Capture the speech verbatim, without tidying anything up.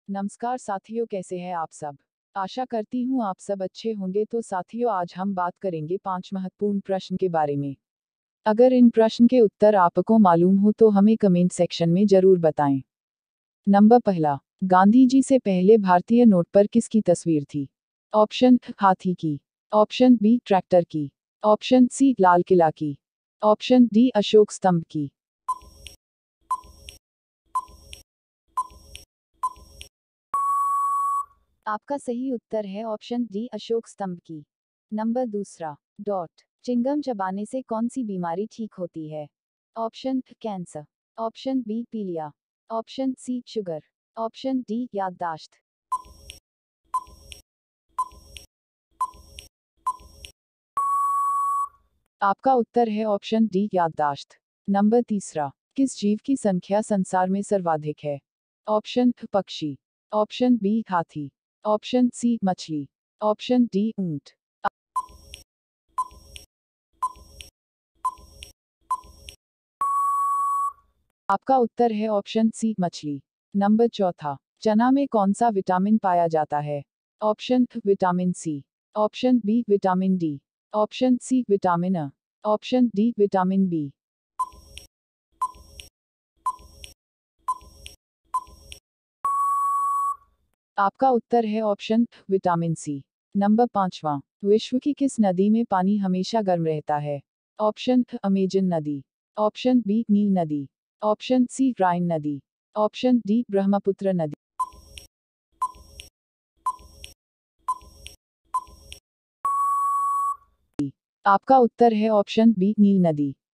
नमस्कार साथियों, कैसे हैं आप सब। आशा करती हूँ आप सब अच्छे होंगे। तो साथियों, आज हम बात करेंगे पांच महत्वपूर्ण प्रश्न के बारे में। अगर इन प्रश्न के उत्तर आपको मालूम हो तो हमें कमेंट सेक्शन में जरूर बताएं। नंबर पहला, गांधी जी से पहले भारतीय नोट पर किसकी तस्वीर थी? ऑप्शन हाथी की, ऑप्शन बी ट्रैक्टर की, ऑप्शन सी लाल किला की, ऑप्शन डी अशोक स्तंभ की। आपका सही उत्तर है ऑप्शन डी अशोक स्तंभ की। नंबर दूसरा, डॉट चिंगम चबाने से कौन सी बीमारी ठीक होती है? ऑप्शन कैंसर, ऑप्शन बी पीलिया, option C sugar, option D याददाश्त। आपका उत्तर है ऑप्शन डी याददाश्त। नंबर तीसरा, किस जीव की संख्या संसार में सर्वाधिक है? ऑप्शन पक्षी, ऑप्शन बी हाथी, ऑप्शन सी मछली, ऑप्शन डी ऊंट। आपका उत्तर है ऑप्शन सी मछली। नंबर चौथा, चना में कौन सा विटामिन पाया जाता है? Option vitamin C, option B vitamin D, option C vitamin अ, ऑप्शन डी विटामिन बी। आपका उत्तर है ऑप्शन विटामिन सी। नंबर पांचवा, विश्व की किस नदी में पानी हमेशा गर्म रहता है? ऑप्शन अमेजन नदी, ऑप्शन बी नील नदी, ऑप्शन सी राइन नदी, ऑप्शन डी ब्रह्मपुत्र नदी। आपका उत्तर है ऑप्शन बी नील नदी।